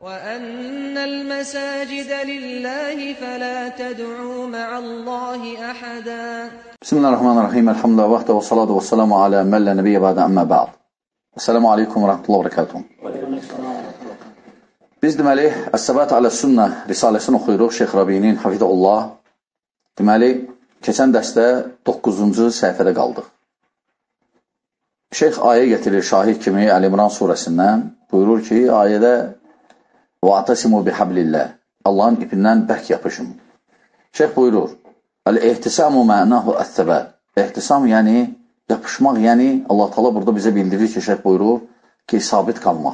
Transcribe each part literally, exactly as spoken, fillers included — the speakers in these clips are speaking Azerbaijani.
وَأَنَّ الْمَسَاجِدَ لِلَّهِ فَلَا تَدْعُوا مَعَ اللّٰهِ أَحَدًا. Bismillahirrahmanirrahim. Elhamdülillah vahde ve salatu ve selamu ala men la nebiyye ba'de amma ba'd. Esselamu aleyküm ve rahmetullahi ve berekatuhu. Biz deməli Əs-Səbat alə-Sünnə risaləsini oxuyuruq Şeyx Rabinin hafizəhullah. Deməli, keçən dərsdə doqquzuncu səhifədə qaldıq. Şeyx ayə getirir şahid kimi Əl-İmran surəsindən. Buyurur ki, ayədə وَاَعْتَسِمُوا بِحَبْلِ اللّٰهِ Allahın ipindən bərk yapışın. Şeyx buyurur, El-ihtisamu mənahu əs-səbət. İhtisam yəni yapışmaq, yəni Allah Teala burada bizə bildirir ki, şeyx buyurur ki, sabit qalmaq.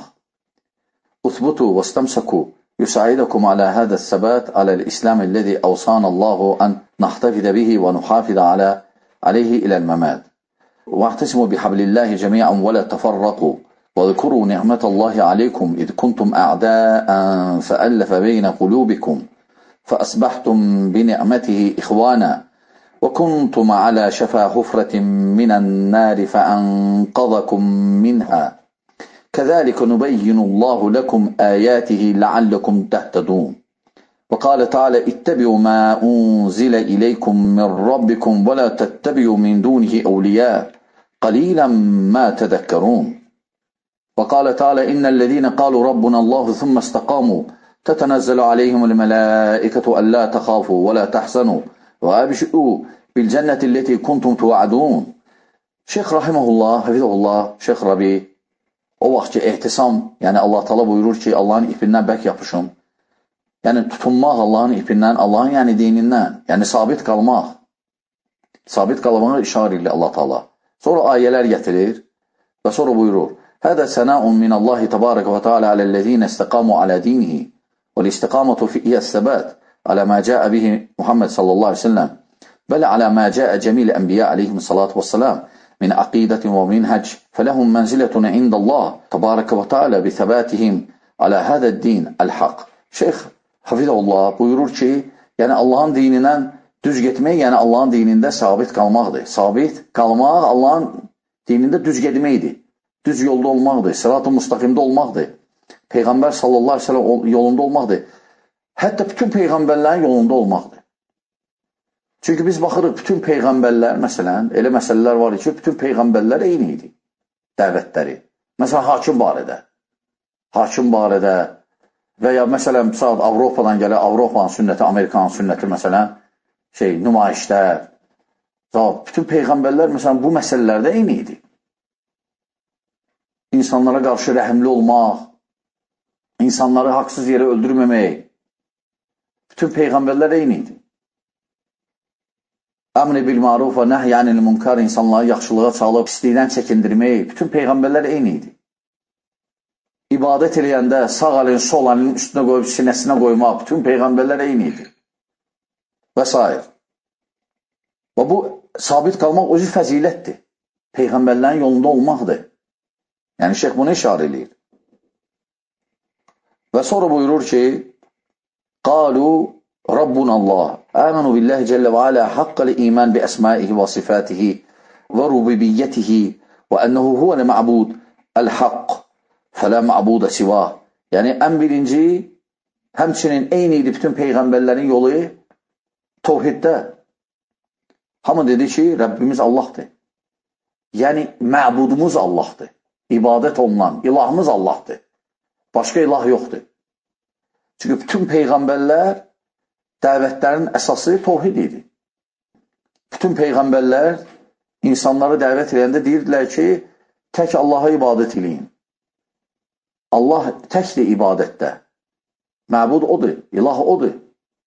Uthbutu və istamsaku yusaidukum ala hada as-sabat ala al-islam alladhi awsana Allahu an nahtafida bihi və nuhafida ala alayhi ila al-mamat. Wa'tasimu bihablillahi jami'an wa la tafarraqu. وَذْكُرُوا نِعْمَةَ اللَّهِ عَلَيْكُمْ إِذْ كُنْتُمْ أَعْدَاءً فَأَلَّفَ بَيْنَ قُلُوبِكُمْ فَأَصْبَحْتُمْ بِنِعْمَتِهِ إِخْوَانًا وَكُنْتُمْ عَلَى شَفَا حُفْرَةٍ مِنَ النَّارِ فَأَنْقَذَكُمْ مِنْهَا كَذَلِكَ نُبَيِّنُ اللَّهُ لَكُمْ آيَاتِهِ لَعَلَّكُمْ تَهْتَدُونَ وقال تعالى اتبعوا ما أنزل إليكم من ربكم ولا تتبعوا من دونه أولياء قليلا ما تذكرون وقال تعالى إن الذين قالوا ربنا الله ثم استقاموا تتنزل عليهم الملائكة ألا تخافوا ولا تحزنوا وأبشروا بالجنة التي كنتم توعدون. Şeyx rahimehullah, hafizehullah, Şeyx Rabi o vaxt ki ihtisam, yəni Allah Teala buyurur ki, Allahın ipindən bərk yapışın. Yəni tutunmaq Allahın ipindən, Allahın yəni dinindən, yəni sabit qalmaq. Sabit qalmağı işarə edir Allah Teala. Sonra ayələr gətirir və sonra buyurur: هذا ثناء من الله تبارك وتعالى على الذين استقاموا على دينه والاستقامة فيه الثبات على ما جاء به محمد صلى الله عليه وسلم بل على ما جاء جميع الأنبياء عليهم الصلاة والسلام من عقيدة ومنهج فلهم منزلة عند الله تبارك وتعالى بثباتهم على هذا الدين الحق. Şeyx hafizehullah buyurur ki, yəni Allahın dinindən düz getmək, yəni Allahın dinində sabit qalmaqdır. Sabit qalmaq Allahın dinində düz getməkdir. Düz yolda olmaqdır, sırat-ı müstaqimdə olmaqdır, Peyğəmbər sallallahu aleyhi ve sellem yolunda olmaqdır, hətta bütün Peyğəmbərlərin yolunda olmaqdır. Çünki biz baxırıq, bütün Peyğəmbərlər, məsələn, elə məsələlər var ki, bütün Peyğəmbərlər eyni idi, dəvətləri. Məsələn, hakim barədə, hakim barədə və ya məsələn, saat Avropadan gələ, Avropanın sünnəti, Amerikanın sünnəti, məsələn, şey, nümayişlər, bütün Peyğəmbərlər, məsələn, bu məsələlərdə eyni idi. İnsanlara qarşı rəhimli olmaq, insanları haqsız yerə öldürməmək, bütün Peyğəmbərlər eyni idi. Əmr bil ma'ruf və nəhy anil munkar, insanları yaxşılığa çağırıb, pislikdən çəkindirmək, bütün Peyğəmbərlər eyni idi. İbadət eləyəndə sağ əlin, sol əlin üstünə qoyub, sinəsinə qoymaq, bütün Peyğəmbərlər eyni idi. Və s. Və bu, sabit qalmaq özü fəzilətdir. Peyğəmbərlərin yolunda olmaqdır. Yəni, şeyx bunu işarə edir. Və sonra buyurur ki, Qalu Rabbunallah, əmənu billahi cəllə və alə haqqəli iman bi əsmaihi və sifatihi və rububiyyətihi və ənəhu huvələ mə'bud əl-haqq fələ mə'budə sivah. Yəni, ən birinci, həmçinin eyni idi bütün Peyğəmbərlərin yolu tovhiddə. Hamı dedi ki, Rəbbimiz Allahdır. Yəni, mə'budumuz Allahdır. İbadət olunan, ilahımız Allahdır. Başqa ilah yoxdur. Çünki bütün Peyğəmbərlər dəvətlərin əsası tovhid idi. Bütün Peyğəmbərlər insanları dəvət edəndə deyirdilər ki, tək Allaha ibadət eləyin. Allah təkdir ibadətdə. Məbud odur, ilah odur.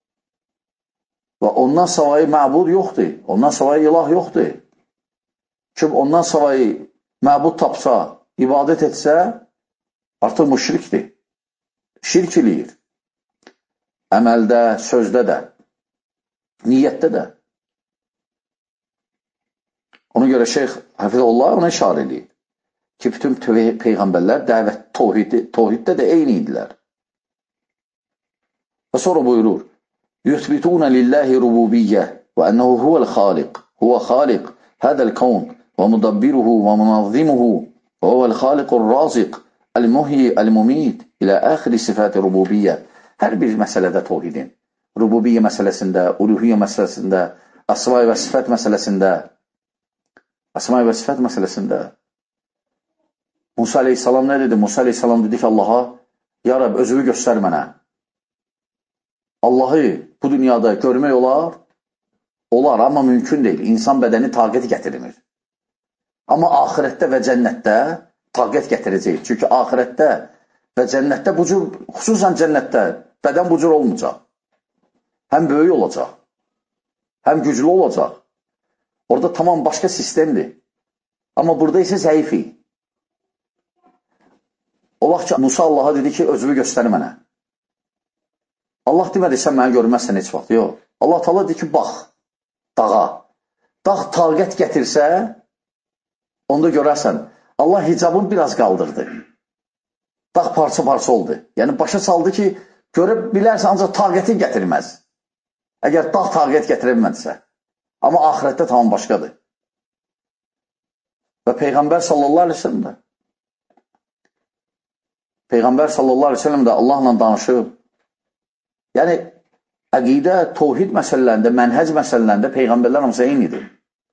Və ondan savayı məbud yoxdur, ondan savayı ilah yoxdur. Kim ondan savayı məbud tapsa, ibadət etsə, artıq müşrikdir. Şirk eləyir. Əməldə, sözdə də, niyyətdə də. Ona görə Şeyx Hafizehullah ona işarə eləyir ki, bütün Peyğəmbərlər dəvət tovhiddə də eyni idilər. Və sonra buyurur, Yuthbituna lillahi rububiyyə və ənəhu huvəl xaliq, huvə xaliq, hədəl kavn və mudabbiruhu və munazzimuhu وهو الخالق الرازق المحيي المميت ilə axiri sifəti rububiyyə. Hər bir məsələdə təvhidin. Rububiyyə məsələsində, uluhiyyə məsələsində, əsma və sifət məsələsində, əsma və sifət məsələsində. Musa aleyhissalam nə dedi? Musa aleyhissalam dedi ki, Allaha, ya Rab, özünü göstər mənə. Allahı bu dünyada görmək olar, olar, amma mümkün deyil. İnsan bədəni taqət gətirilmir. Amma axirətdə və cənnətdə taqət gətirəcək. Çünki axirətdə və cənnətdə bu cür, xüsusən cənnətdə bədən bu cür olmayacaq. Həm böyük olacaq, həm güclü olacaq. Orada tamam başqa sistemdir. Amma burada isə zəifi. O vaxt ki, Musa Allaha dedi ki, özünü göstər mənə. Allah demədi, sən mənə görməzsən heç vaxt. Yox. Allah Taala dedi ki, bax, dağa. Dağ taqət gətirsə, onda görərsən. Allah hicabını biraz qaldırdı. Dağ parça-parça oldu. Yəni, başa saldı ki, görə bilərsən, ancaq taqətin gətirməz. Əgər dağ taqət gətirəmədirsə. Amma axirətdə tamam başqadır. Və Peyğəmbər sallallahu aleyhi ve sellem də Peyğəmbər sallallahu aleyhi ve sellem də Allahla danışıb. Yəni, əqidə, təvhid məsələlərində, mənhəc məsələlərində Peyğəmbərlər hamısı eynidir.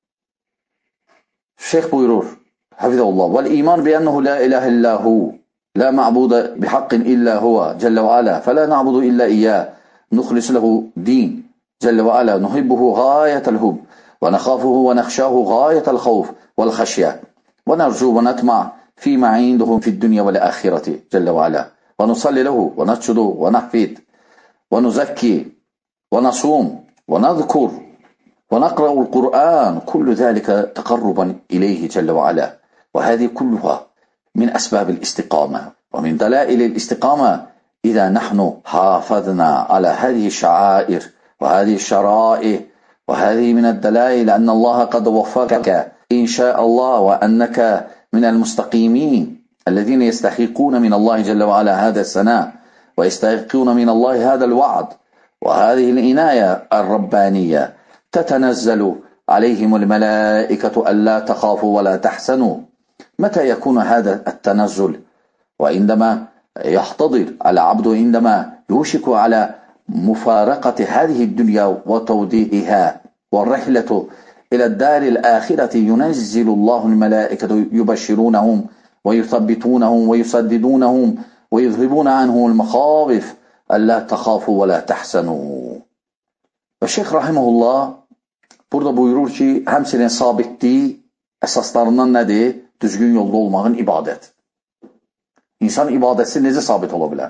Şeyx buyurur, Hafizallah, vəl-iman bi-ənəhu la ilahə illəhu, la ma'budə bihaqqin illə huvə, cəllə və alə, fələ na'budu illə iyyə, nuxlis ləhu din, cəllə və alə, nuhibbuhu gayətəl hub, və nəxafuhu və nəxşəhu gayətəl xawf, vəl-xəşyə, və nərcu və nətmə fīmə induhum fid-dünya vəl-əxirəti, cəllə və alə, və nusalli ləhu, və nətçudu, və nəhfid, ونزكي ونصوم ونذكر ونقرأ القرآن كل ذلك تقربا إليه جل وعلا وهذه كلها من أسباب الاستقامة ومن دلائل الاستقامة إذا نحن حافظنا على هذه الشعائر وهذه الشرائع وهذه من الدلائل أن الله قد وفقك إن شاء الله وأنك من المستقيمين الذين يستحقون من الله جل وعلا هذا الثناء ويستحقون من الله هذا الوعد وهذه العناية الربانية تتنزل عليهم الملائكة ألا تخافوا ولا تحزنوا. متى يكون هذا التنزل؟ وعندما يحتضر العبد عندما يوشك على مفارقة هذه الدنيا وتوديعها والرحلة إلى الدار الآخرة ينزل الله الملائكة يبشرونهم ويثبتونهم ويسددونهم ويذهبون عنه المخاوف ألا تخافوا ولا تحزنوا. Və Şeyx Rahimullah burada buyurur ki, həmçinin sabitliyi əsaslarından nədir? Düzgün yolda olmağın ibadət. İnsan ibadəsi necə sabit ola bilər?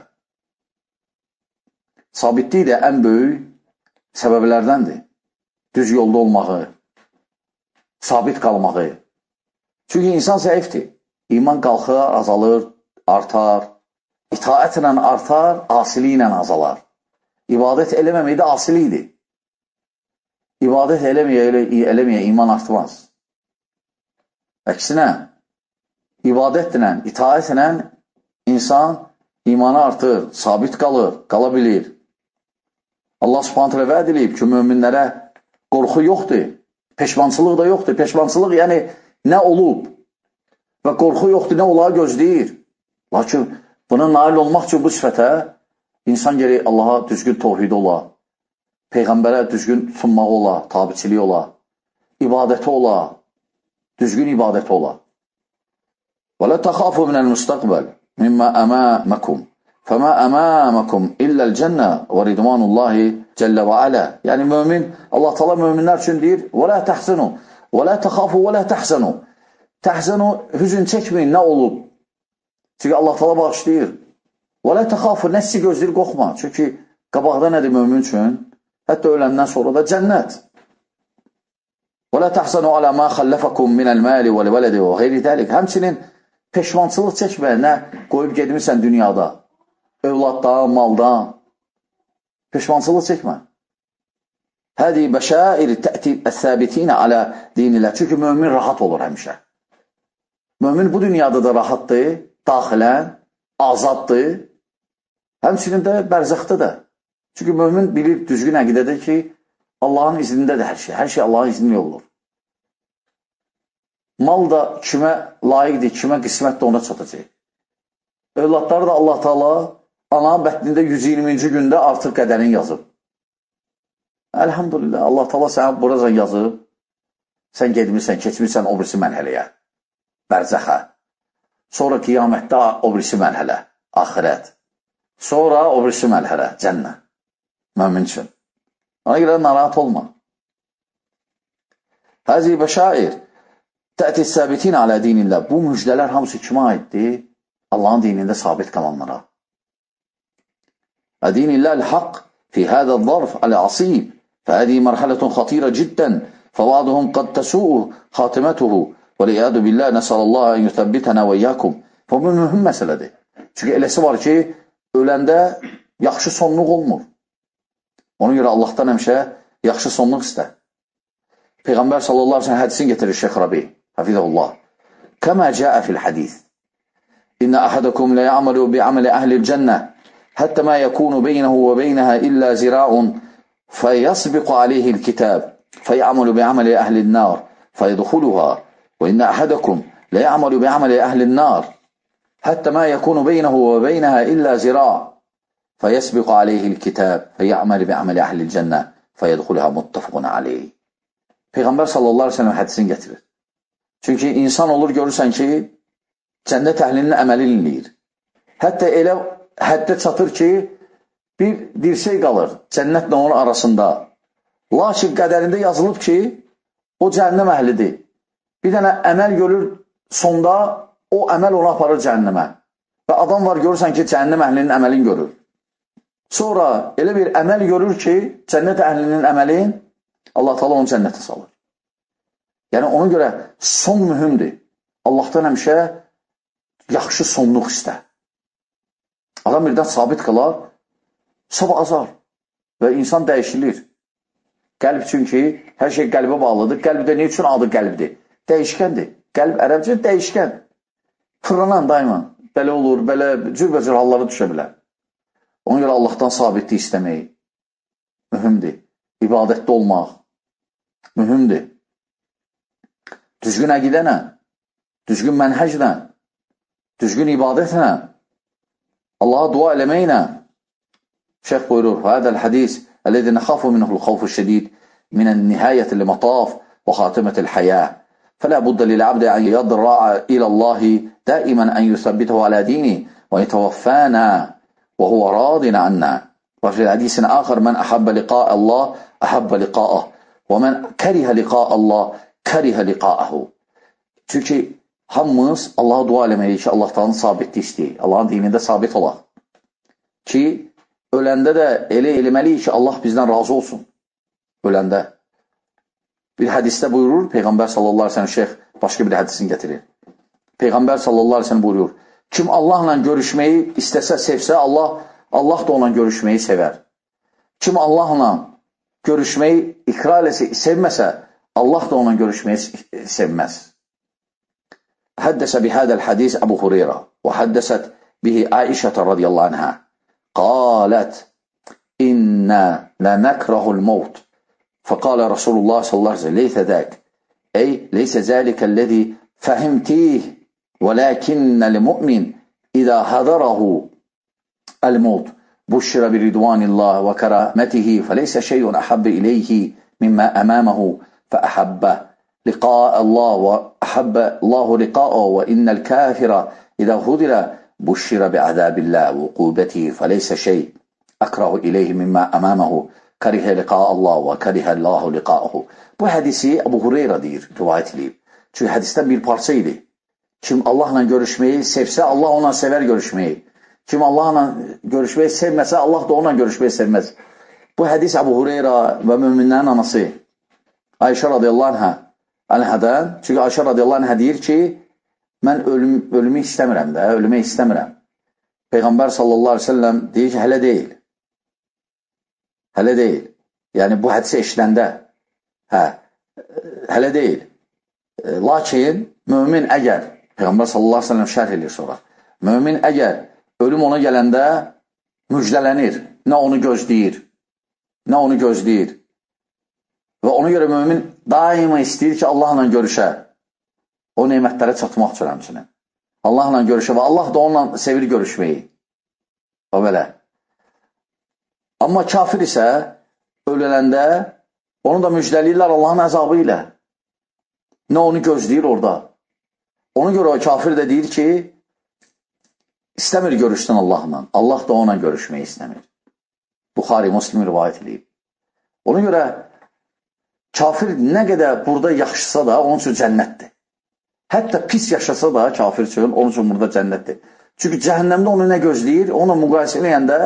Sabitlik də ən böyük səbəblərdəndir. Düz yolda olmağı, sabit qalmağı. Çünki insan zəifdir. İman qalxır, azalır, artar. İtaətlə artar, asili ilə azalar. İbadət eləməməkdə asilidir. İbadət eləməyə, eləməyə iman artmaz. Əksinə, ibadətlə, itaətlə insan imanı artır, sabit qalır, qala bilir. Allah subhanət hələ vəd edib ki, möminlərə qorxu yoxdur, peşmançılıq da yoxdur. Peşmançılıq yəni nə olub və qorxu yoxdur, nə olağı gözləyir. Lakin buna nail olmaq üçün bu sifətə insan gəlir Allaha düzgün təvhid ola, Peyğəmbərə düzgün sunmaq ola, tabiçiliyi ola, ibadəti ola, düzgün ibadəti ola. Və lə təxafu minəl müstəqbəl mimmə əməməkum fəmə əməməkum illəl cənnə və ridvanullahi cəllə və alə. Yəni mömin, Allah Taala möminlər üçün deyir, və lə təhzənu, və lə təxafu və lə təhzənu. Təhzənu, hüzün çəkməyin, nə olub? Çünki Allah Taala bağışlayır. Və lə təxafu, nəssi gözləyir, qorxma. Çünki qabaqda nədir mömin üçün? Hətta öləndən sonra da cənnət. Və lə təhsənu alə mə xəlləfəkum minəl məli vəl vələdi və qeyri dəlik. Həmçinin peşmançılıq çəkmə, nə qoyub gedmirsən dünyada, övladdan, maldan. Peşmançılıq çəkmə. Hədi bəşəir tə'ti əs-səbitinə alə dinillə. Çünki mömin rahat olur həmişə. Mömin bu dünyada da rahatdır, daxilən, azaddır, həmçinin də bərzəxdə də. Çünki mömin bilir, düzgün əqidədir ki, Allahın iznindədir hər şey, hər şey Allahın iznində olur. Mal da kimə layiqdir, kimə qismət də ona çatacaq. övladları da Allah Taala ana bətnində yüz iyirminci gündə artıq qədərini yazıb. Elhamdülillah, Allah Taala sənə buracan yazıb, sən gedmirsən, keçmirsən o birisi mərhələyə, bərzəxə. Sonra qiyamətdə o birisi mərhələ, axirət. Sonra o birisi mərhələ, cənnə, mömin üçün. Ona görə narahat olma. Həzi bəşair, tə'ti səbitin alə dinillah. Bu müjdələr hamısı kimə aiddir? Allahın dinində sabit qalanlara. Dinillah el-haq fi hədə zarf el-asib. Fəhədi mərhələtun xatira ciddən. Fəvadihum qad təsu'u xatimatuhu. Və liyadu billah nəsəlallahu ən yüthəbbitənə və yəkum. Bu mühüm məsələdir. Çünki eləsi var ki, öləndə yaxşı sonluq olmur. Ona görə Allahdan həmişə yaxşı sonluq istər. Peyğəmbər sallallahu aleyhi ve sellem hədisini getirir Şeyx Rabi. Hafizahullah. Kəmə cəə fil hədis. İnnə əhədəkum lə yə'məlu bi'əməli əhlil cənnə həttə mə yəkunu beynəhu və beynəhə illə zira'un fəyəsbiqu aleyhil kitab fəyə'məlu bi'əməli əhlil nar fəyədxuluha və innə əhədəkum lə yə'məlu bi'əməli əhlil nar həttə mə yəkunu beynəhu və beynəhə illə zira' fəyəsbiqu aleyhil kitab fəyə'məlu bi'əməli əhlil cənnə fəyədxuluha muttafaqun aleyh. Peyğəmbər sallallahu aleyhi ve sellem hədisini getirir. Çünki insan olur, görürsən ki, cənnət əhlinin əməli inləyir. Hətta elə həddə çatır ki, bir dirsək qalır cənnətlə onun arasında. Lakin qədərində yazılıb ki, o cəhənnəm əhlidir. Bir dənə əməl görür, sonda o əməl onu aparır cəhənnəmə. Və adam var, görürsən ki, cəhənnəm əhlinin əməlini görür. Sonra elə bir əməl görür ki, cənnət əhlinin əməlin Allah Taala onu cənnətə salır. Yəni, ona görə son mühümdür. Allahdan həmişə yaxşı sonluq istər. Adam birdən sabit qalar, sabah azar və insan dəyişilir. Qəlb çünki hər şey qəlbə bağlıdır. Qəlb də ne üçün adı qəlbdir? Dəyişkəndir. Qəlb ərəbcə dəyişkən. Fırlanan daima. Belə olur, belə cürbəcür halları düşə bilər. Ona görə Allahdan sabitlik istəmək mühümdür. İbadətdə olmaq mühümdür. Düzgün əqidənə, düzgün mənhəclə, düzgün ibadətlə, Allaha dua eləməklə. Şeyx buyurur, "Hədəl hədis əlləzi nəxafu minhul xawfu şədid minən nihayəti l-mataf və xatimətəl haya. Fələ buddə lil-abdi an yadra'a ilallahi daimən an yusabbitahu ala dini və yetavaffana və huwa radin anna." Və fi hədisin axar, "Mən əhəbbə liqa'a Allah, əhəbbə liqa'ah, və mən kərihə liqa'a Allah, kərihə liqa'ahu." Çünki hamımız Allaha dua eləməliyik ki, Allahdan sabitlik istəyik. Allahın dinində sabit olaq. Ki, öləndə də elə eləməliyik ki, Allah bizdən razı olsun. Öləndə. Bir hədisdə buyurur, Peyğəmbər sallallahu aleyhi ve sellem, şeyx başqa bir hədisini getirir. Peyğəmbər sallallahu aleyhi ve sellem buyurur, kim Allahla görüşməyi istəsə, sevsə, Allah, Allah da onunla görüşməyi sevər. Kim Allahla görüşməyi ikrar eləsə, sevməsə, Allah da onunla görüşməyi sevməz. Həddəsə bihədəl hədis Əbu Hureyra və həddəsət bihi Aişətə radiyallahu anhə qalət İnnə lənəkrahul mavt fəqalə Rasulullah sallallahu aleyhi ve sellem leysə dək ey leysə zəlikəlləzi fəhimtih və ləkinnəl mümin İzə hədərəhu əl-mavt buşşirə bi ridvanillah və kərəmətihi fəleysə şeyun əhəbbə iləyhi mimmə əməməhu فأحب لقاء الله وأحب الله لقاءه وإن الكافر إذا هدر بشر بعذاب الله وعقوبته فليس شيء أكره إليه مما أمامه كره لقاء الله وكره الله لقاءه. Bu hədisi Əbu Hureyra deyir, rivayət edib. Çünki hədisdən bir parça idi. Kim Allahla görüşməyi sevsə, Allah onunla sevər görüşməyi. Kim Allahla görüşməyi sevməsə, Allah da onunla görüşməyi sevməz. Bu hədis Əbu Hureyra və müminlərin anası Ayşə radiyallahu anhə, anhədən, çünki Ayşə radiyallahu anhə deyir ki, mən ölüm, ölümü istəmirəm də, ölümü istəmirəm. Peyğəmbər sallallahu aleyhi ve sellem deyir ki, hələ deyil. Hələ deyil. Yəni, bu hədisi eşidəndə, hə, hələ deyil. Lakin, mömin əgər, Peyğəmbər sallallahu aleyhi ve sellem şərh edir sonra, mömin əgər ölüm ona gələndə müjdələnir, nə onu gözləyir, nə onu gözləyir. Və ona görə mömin daima istəyir ki, Allahla görüşə. O neymətlərə çatmaq üçün həmçinin. Allahla görüşə və Allah da onunla sevir görüşməyi. O belə. Amma kafir isə öləndə onu da müjdəliyirlər Allahın əzabı ilə. Nə onu gözləyir orada. Ona görə o kafir də deyir ki, istəmir görüşsün Allahla. Allah da onunla görüşməyi istəmir. Buxari, Müslim rivayət edib. Ona görə kafir nə qədər burada yaxşısa da onun üçün cənnətdir. Hətta pis yaşasa da kafir üçün onun üçün burada cənnətdir. Çünki cəhənnəmdə onu nə gözləyir? Onunla müqayisə eləyəndə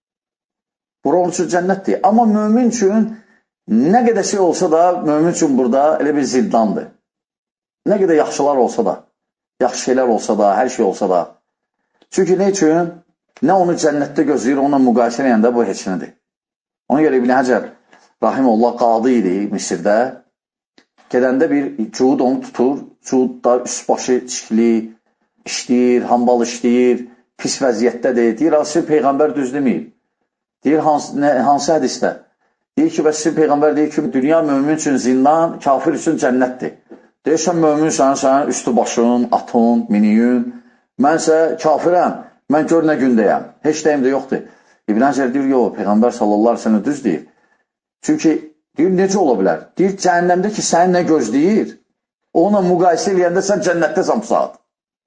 bura onun üçün cənnətdir. Amma mömin üçün nə qədər şey olsa da mömin üçün burada elə bir zindandır. Nə qədər yaxşılar olsa da, yaxşı şeylər olsa da, hər şey olsa da. Çünki nə üçün? Nə onu cənnətdə gözləyir, onunla müqayisə eləyəndə bu heç nədir. Ona görə İbn Həcər Rahimullah qadı idi Misirdə. Gedəndə bir cuhud onu tutur. Cuhudda üst başı çikli, işləyir, hambal işləyir, pis vəziyyətdədir. Deyir, sizin Peyğəmbər düz deməyib. Deyir, hansı, nə, hansı hədisdə? Deyir ki, bəs sizin Peyğəmbər deyir ki, dünya mömin üçün zindan, kafir üçün cənnətdir. Deyir, sən möminsən, sən üstü başın, atın, miniyin. Mənsə kafirəm, mən gör nə gündəyəm. Heç dəyim də yoxdur. İbn Həcər deyir, yox, Peyğəmbər sallallahu aleyhi ve sellem düz deyir. Çünki deyir, necə ola bilər? Deyir, cəhənnəmdə ki, səni nə gözləyir? Ona müqayisə eləyəndə sən cənnətdə saat.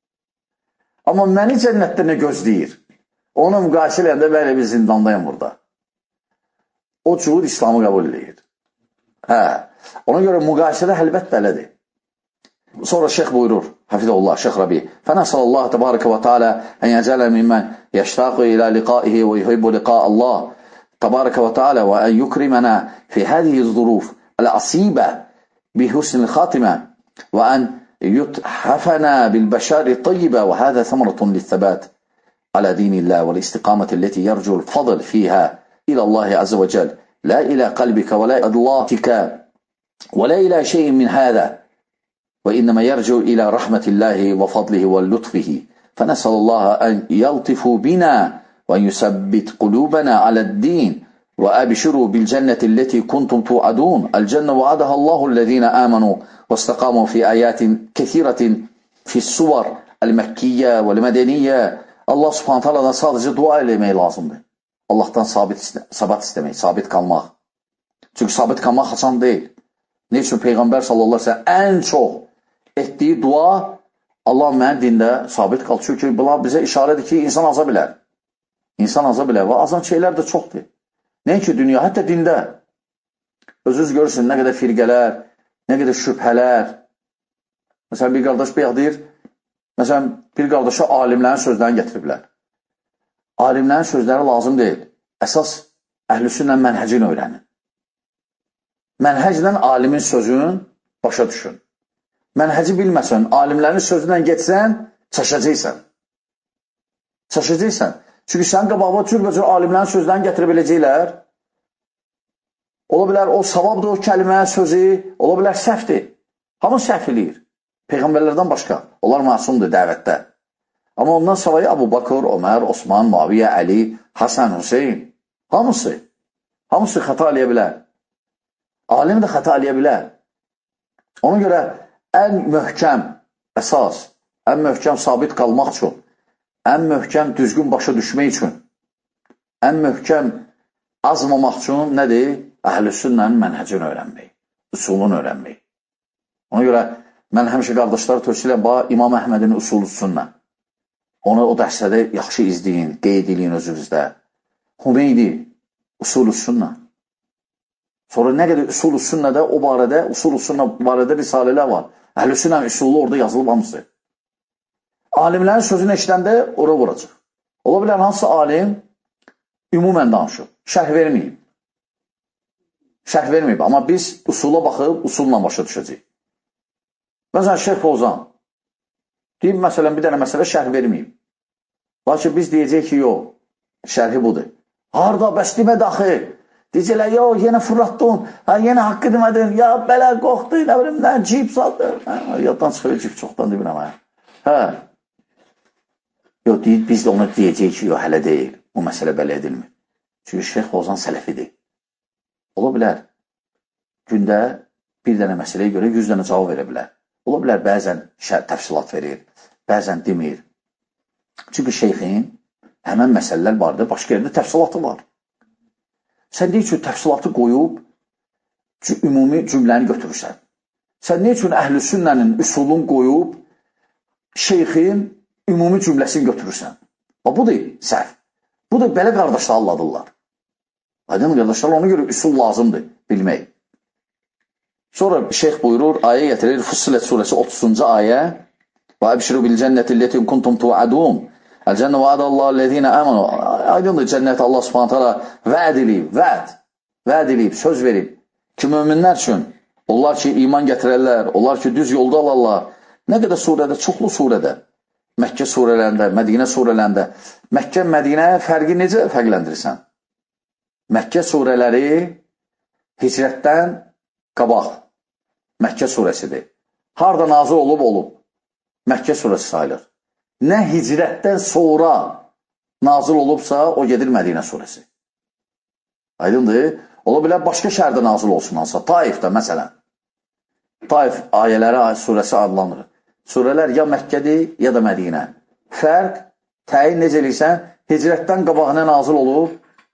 Amma məni cənnətdə nə gözləyir? Ona müqayisə eləyəndə belə bir zindandayım burada. O cuhud İslamı qəbul edir. Hə, ona görə müqayisədə əlbət belədir. Sonra şeyx buyurur, Hafizullah, Şeyx Rabi, fənəsəlallahu təbarəkə və teala ən yəcələ mimmən yəştaqı ilə liqaihi və yuhibbu liqa Allah təbarəkə və teala və ən yukrimənə fi hədihi zuruf əl-asibə bihusn el-xatimə və ən يتحفنا بالبشار الطيبة وهذا ثمرة للثبات على دين الله والاستقامة التي يرجو الفضل فيها إلى الله عز وجل لا إلى قلبك ولا إلى ذاتك ولا إلى شيء من هذا وإنما يرجو إلى رحمة الله وفضله ولطفه فنسأل الله أن يلطف بنا وأن يثبت قلوبنا على الدين وأبشروا بالجنة التي كنتم توعدون الجنة وعدها الله الذين آمنوا واستقاموا في آيات كثيرة في السور المكية والمدنية Allah subhanahu ta'aladan sadəcə dua eləmək lazımdır. Allahdan sabit, sabat istəmək, sabit qalmaq. Çünki sabit qalmaq asan deyil. Ne üçün Peyğəmbər sallallahu aleyhi ve sellem ən çox etdiyi dua Allah mənim dində sabit qal. Çünki bunlar bizə işarədir ki, insan aza bilər. İnsan aza bilər və azan şeylər də çoxdur. Nəyin ki, dünya, hətta dində. Özünüz görürsün, nə qədər firqələr, nə qədər şübhələr. Məsələn, bir qardaş bəyək deyir, məsələn, bir qardaşa alimlərin sözlərini getiriblər. Alimlərin sözləri lazım deyil. Əsas əhlüsünlə mənhəcini öyrənin. Mənhəclə alimin sözün başa düşün. Mənhəci bilməsən, alimlərin sözündən getsən, çaşacaqsən. Çaşacaqsən. Çünki sən qabağına cürbəcür alimlərin sözlərini getirə biləcəklər. Ola bilər, o savabdır, o kəlmə, sözü, ola bilər, səhvdir. Hamı səhv eləyir. Peyğəmbərlərdən başqa. Onlar masumdur dəvətdə. Amma ondan savayı Abu Bakır, Ömər, Osman, Muaviyyə, Əli, Hasan, Hüseyin. Hamısı. Hamısı xəta eləyə bilər. Alim də xəta eləyə bilər. Ona görə ən möhkəm əsas, ən möhkəm sabit qalmaq üçün, ən möhkəm düzgün başa düşmək üçün, ən möhkəm azmamaq üçün nədir? Əhl-i sünnənin mənhəcini öyrənmək, usulunu öyrənmək. Ona görə mən həmişə qardaşları tövsiyə edirəm, İmam Əhmədin usulü sünnə. Onu o dərsədə yaxşı izləyin, qeyd edin özünüzdə. Hümeydi, usulü sünnə. Sonra nə qədər usulü sünnədə o barədə, usulü sünnə barədə risalələr var. Əhl-i sünnənin usulü orada yazılıb hamısı. Alimlərin sözünü eşidəndə ora vuracaq. Ola bilər, hansı alim ümumən danışır, şərh verməyib. Şərh verməyib, amma biz usula baxıb, usulla başa düşəcəyik. Məsələn, Şeyx Fozan deyib, məsələn, bir dənə məsələ şərh verməyib. Lakin biz deyəcək ki, yox, şərhi budur. Harada, bəs demədi axı. Deyəcəklər, yox, yenə fırlatdın, hə, yenə haqqı demədin, ya, belə qoxdu, nə bilim, nə, cip saldı. Hə, yaddan çıxır, cip çoxdan demirəm, hə. Hə. Yox, deyib, biz də onu deyəcək ki, yox, hələ deyil. Bu məsələ belə edilmir. Çünki Şeyx Fozan sələfidir. Ola bilər, gündə bir dənə məsələyə görə yüz dənə cavab verə bilər. Ola bilər, bəzən təfsilat verir, bəzən demir. Çünki şeyxin həmən məsələlər vardır, başqa yerdə təfsilatı var. Sən ne üçün təfsilatı qoyub ümumi cümləni götürürsən? Sən ne üçün əhl-i sünnənin üsulun qoyub şeyxin ümumi cümləsini götürürsən? Bu da səhv. Bu da belə qardaşlar anladırlar. Aydın qardaşlar, ona görə üsul lazımdır bilmək. Sonra şeyx buyurur, ayə getirir, Fussilet suresi otuzuncu ayə. Və əbşiru bil cənnəti lətin kuntum tu'adun. Əl-cənnə vəadəllahü-ləzine əmanu. Aydındır, cənnəti Allah subhanət hala vəd edib, vəd, vəd edib, söz verib ki, möminlər üçün, onlar ki, iman gətirərlər, onlar ki, düz yolda alarlar. Nə qədər surədə, çoxlu surədə, Məkkə surələrində, Mədinə surələrində, Məkkə, Mədinə fərqi necə fərqləndirirsən? Məkkə surələri hicrətdən qabaq, Məkkə surəsidir. Harada nazil olub, olub. Məkkə surəsi sayılır. Nə hicrətdən sonra nazil olubsa, o gedir Mədinə surəsi. Aydındır? Ola bilər başqa şəhərdə nazil olsun alsa. Taifdə, məsələn. Taif ayələri surəsi adlanır. Surələr ya Məkkədir, ya da Mədinə. Fərq, təyin necə eləyirsən, hicrətdən qabağına nazil olub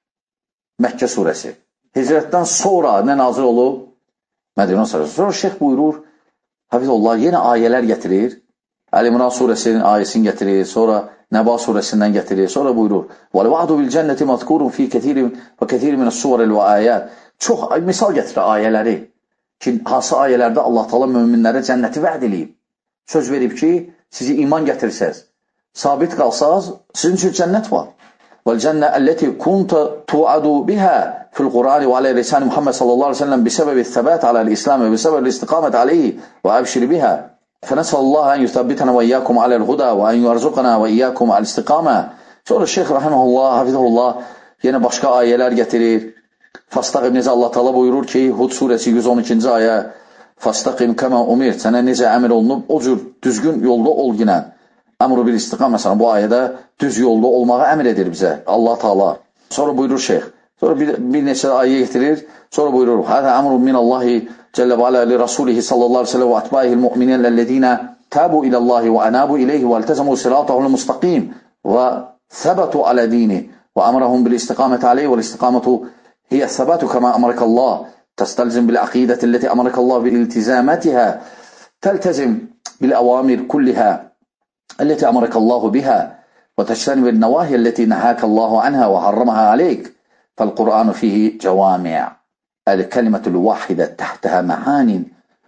Məkkə surəsi. Hicrətdən sonra nə nazil olub? Mədinə surəsi. Sonra şeyx buyurur, Hafizullah yenə ayələr gətirir. Əl-İmran surəsinin ayəsini gətirir, sonra Nəba surəsindən gətirir, sonra buyurur. وَالْوَعْدُ بِالْجَنَّةِ مَذْكُورٌ فِي كَثِيرٍ وَكَثِيرٍ مِنَ السُّوَرِ وَآيَاتِ. Çox misal gətirir ayələri. Ki, hansı ayələrdə Allah Taala möminlərə cənnəti vəd edib. Söz verib ki, sizi iman gətirsəz, sabit qalsaz, sizin üçün cənnət var. وَالْجَنَّةِ الَّتِي كُنْتَ تُوعَدُ بِهَا في القرآن وعلى لسان محمد صلى الله عليه وسلم بسبب الثبات على الإسلام وبسبب الاستقامة عليه وأبشر بها. فنسأل الله أن يثبتنا وإياكم على الهدى وأن يرزقنا وإياكم على الاستقامة. Sonra Şeyx rahimehullah, hafizehullah yenə başqa ayələr gətirir. Fastaqim necə Allah Taala buyurur ki, Hud surəsi yüz on ikinci ayə, Fastaqim kema umir, sənə necə əmr olunub, o cür düzgün yolda ol ginən. Əmru bil istiqam, məsələn, bu ayədə düz yolda olmağı əmr edir bizə Allah Taala. Sonra buyurur Şeyx. Sonra bir, bir neçə ayə getirir. Sonra buyurur, Həzə əmrun minallahi Celle ve ala li Rasulihi sallallahu aleyhi ve sellem ve atbaihi l-mu'minin lellezine tabu ilallahi ve anabu ileyhi ve eltezamu siratahu'l mustaqim ve thabatu ala dini ve amrahum bil istiqameti aleyhi ve istiqametu hiye thabatu kama amarakallah testalzim bil aqideti alleti amarakallah bil iltizamatiha teltezim bil awamir kulliha alleti amarakallahu biha ve teştenib bil nevahi alleti nehakallahu anha ve harramaha aleyk فالقرآن فيه جوامع الكلمة الواحدة تحتها معان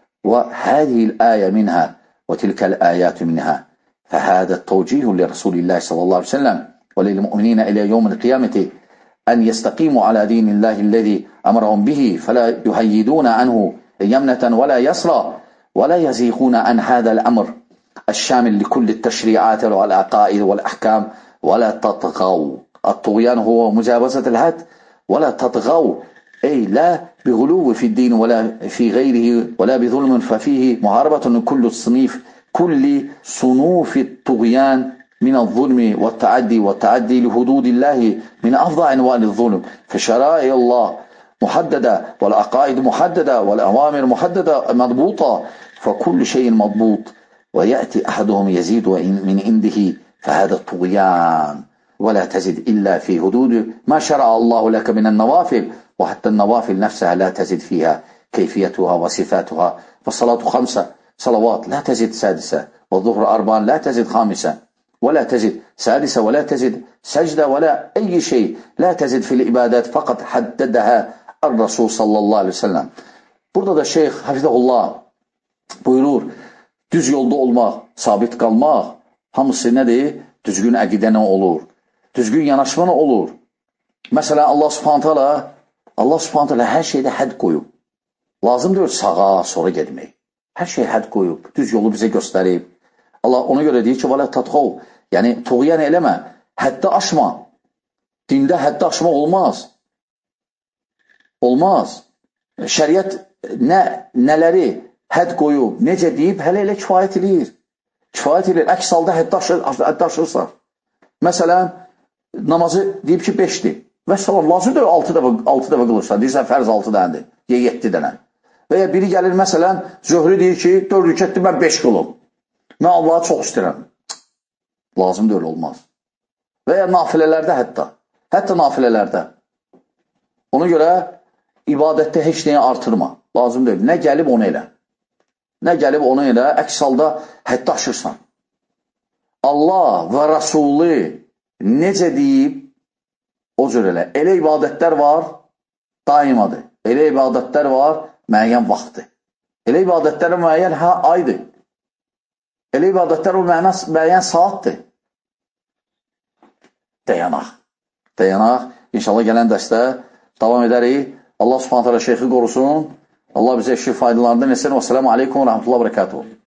وهذه الآية منها وتلك الآيات منها فهذا التوجيه لرسول الله صلى الله عليه وسلم وللمؤمنين إلى يوم القيامة أن يستقيموا على دين الله الذي أمرهم به فلا يهيدون عنه يمنة ولا يسرى ولا يزيغون عن هذا الأمر الشامل لكل التشريعات والعقائد والأحكام ولا تطغوا. الطغيان هو مجاوزة الحد ولا تطغوا أي لا بغلو في الدين ولا في غيره ولا بظلم ففيه محاربة كل الصنيف كل صنوف الطغيان من الظلم والتعدي والتعدي لحدود الله من أفظع أنواع الظلم فشرائع الله محددة والعقائد محددة والأوامر محددة مضبوطة فكل شيء مضبوط ويأتي أحدهم يزيد من عنده فهذا الطغيان ولا تزد إلا في حدود ما شرع الله لك من النوافل وحتى النوافل نفسها لا تزد فيها كيفيتها وصفاتها فالصلاة خمسة صلوات لا تزد سادسة والظهر أربعا لا تزد خامسة ولا تزد سادسة ولا تزد سجدة ولا أي شيء لا تزد في العبادات فقط حددها الرسول صلى الله عليه وسلم. Burada da Şeyh Hafizahullah buyurur, düz yolda olmaq, sabit qalmaq, hamısı nədir? Düzgün əqidə nə olur? Düzgün yanaşma nə olur? Məsələn, Allah subhanət hala Allah subhanət hala hər şeydə hədd qoyub. Lazım deyil sağa, sonra gedmək. Hər şey hədd qoyub, düz yolu bizə göstərib. Allah ona görə deyir ki, vələ tatqov, yəni tuğyan eləmə, həddə aşma. Dində həddə aşma olmaz. Olmaz. Şəriət nə, nələri hədd qoyub, necə deyib, hələ elə kifayət edir. Kifayət edir, əks halda həddə aşır, aşırsa. Məsələn, namazı deyib ki, beşdir. Və salam, lazım deyil altı dəfə, altı dəfə qılırsan, deyirsən, fərz altı dənədir, ya yeddi dənə. Və ya biri gəlir, məsələn, zöhrü deyir ki, dörd rükətdir, mən beş qılım. Mən Allah'a çox istəyirəm. Lazım deyil, olmaz. Və ya nafilələrdə hətta. Hətta nafilələrdə. Ona görə ibadətdə heç nəyə artırma. Lazım deyil. Nə gəlib onu elə. Nə gəlib onu elə. Əks halda həddə aşırsan. Allah və Rasulü necə deyib, o cür elə. Elə ibadətlər var, daimadır. Elə ibadətlər var, müəyyən vaxtdır. Elə ibadətlər müəyyən hə, aydır. Elə ibadətlər müəyyən saatdır. Dayanaq. Dayanaq. İnşallah gələn dərsdə davam edərik. Allah subhanət hələ şeyxi qorusun. Allah bizə eşki faydalarından etsin. Və selamu aleykum və rəhmətullah və bərəkatuhu.